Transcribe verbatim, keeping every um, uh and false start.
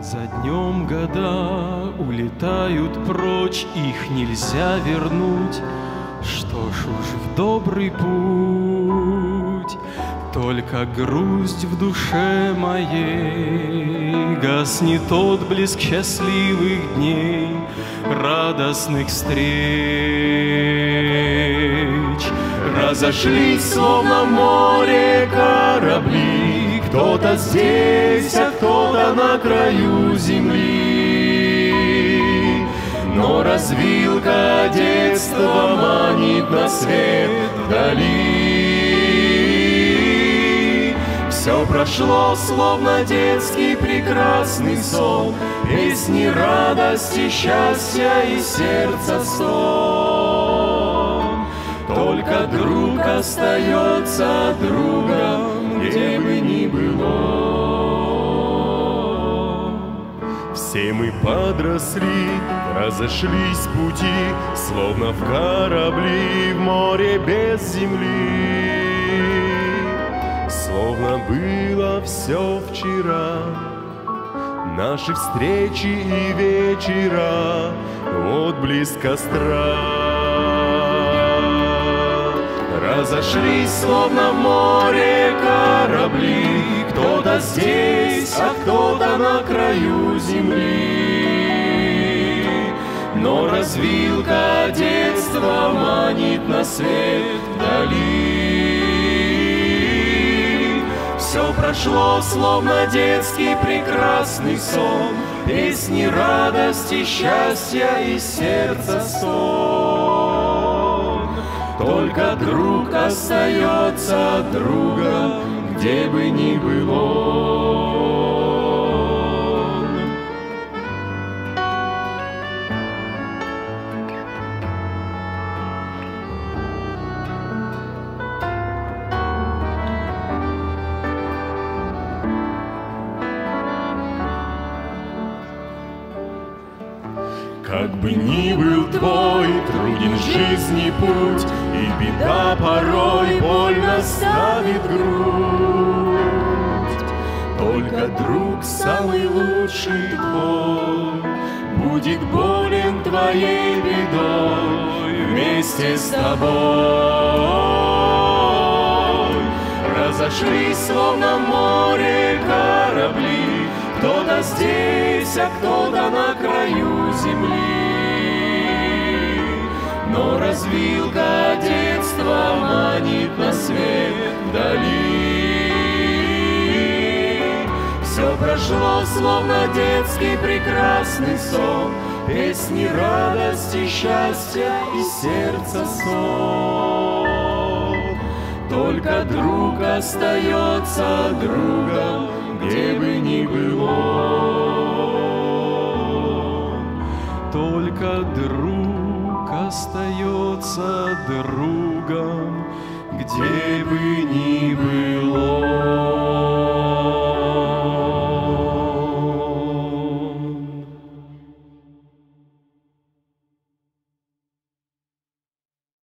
За днем года улетают прочь, их нельзя вернуть. Что ж уж в добрый путь, только грусть в душе моей. Гаснет отблеск счастливых дней, радостных встреч. Разошлись, словно море, корабли, кто-то здесь, а кто-то на краю земли. Но развилка детства манит на свет вдали. Все прошло, словно детский прекрасный сон, песни радости, счастья и сердца стон. Только друг остается другом, где бы ни было. Все мы подросли, разошлись пути, словно в корабли в море без земли. Словно было все вчера, наши встречи и вечера, отблеск костра. Разошлись, словно в море, корабли, кто-то здесь, а кто-то на краю земли. Но развилка детства манит на свет вдали. Все прошло, словно детский прекрасный сон, песни радости, счастья и сердца стон. Только друг остается другом, где бы ни был он. Как бы ни был твой труден в жизни путь, и беда порой больно ставит грудь, только друг самый лучший твой будет болен твоей бедой вместе с тобой. Разошлись, словно море, корабли, кто-то здесь, а кто-то на краю земли. Но развилка детства манит на свет вдали. Все прошло, словно детский прекрасный сон, песни радости, счастья и сердца сон. Только друг остается другом, где бы ни был он. Только друг остается другом, где бы ни был он.